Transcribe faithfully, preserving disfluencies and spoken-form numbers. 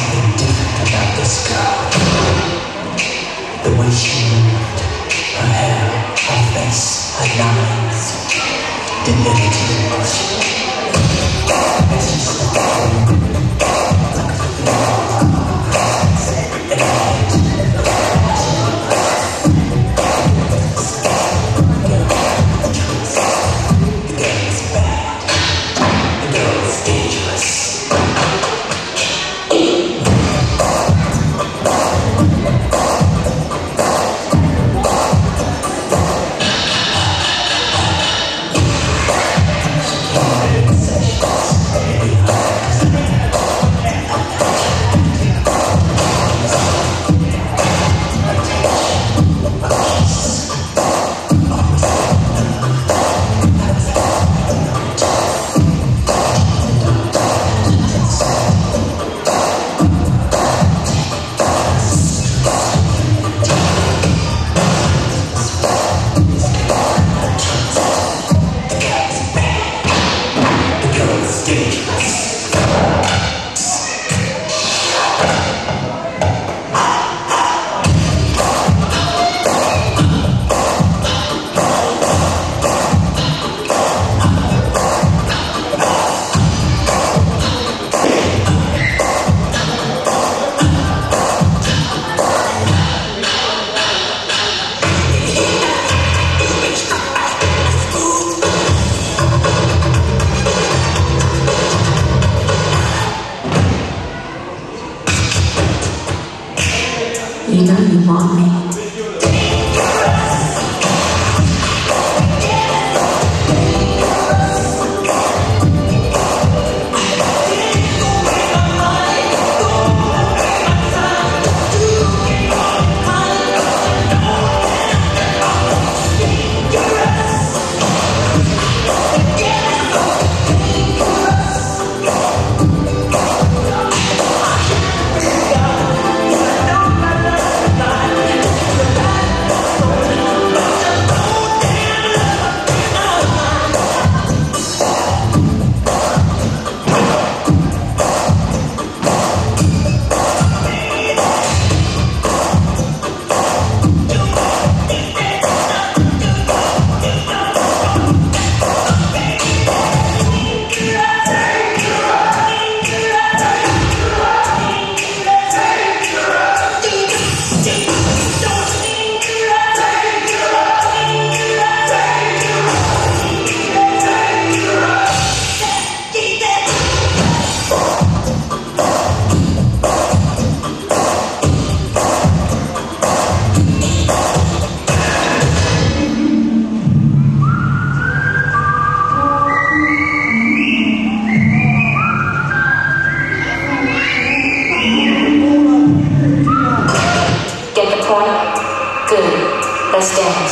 something different about this girl. The way she moved, her hair, her face, her lines, delivered to the emotion. As she stood there, like a flower, and I had to the girl is bad. The girl is dangerous. You know you want me. Good. Let's dance.